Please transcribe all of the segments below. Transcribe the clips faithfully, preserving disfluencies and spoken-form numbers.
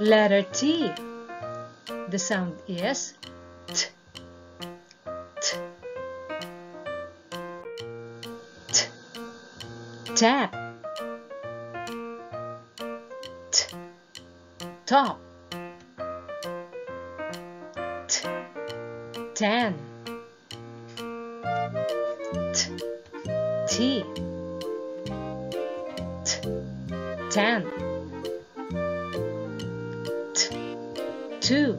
Letter T. The sound is T. T. T. Tap. T. Top. T. Tan. T. T. T. Tan. T. Two.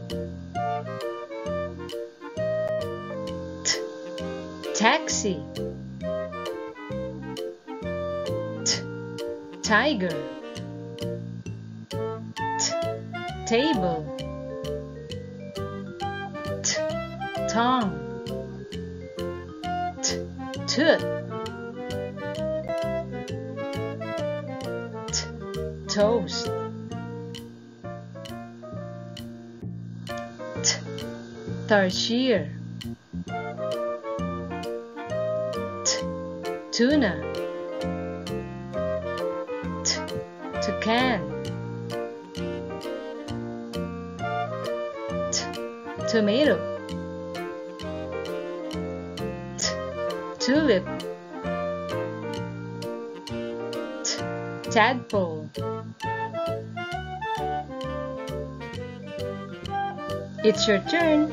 T. Taxi. T. Tiger. T. Table. T. Tongue. T. Tooth. T. Toast. T. Tarsier. T. Tuna. T. Toucan. T. Tomato. T. Tulip. T. Tadpole. It's your turn.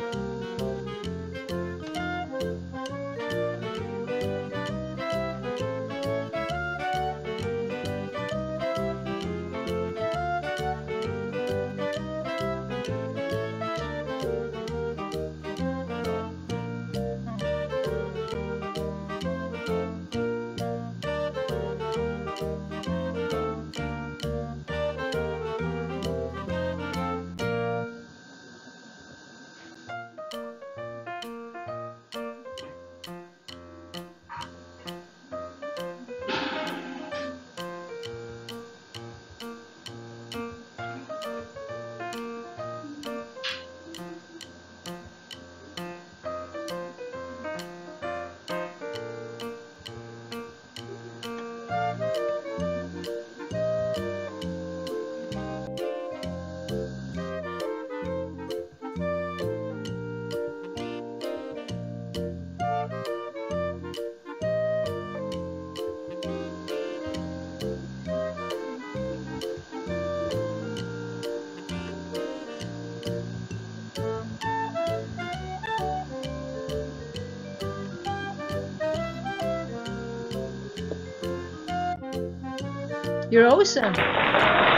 You're awesome!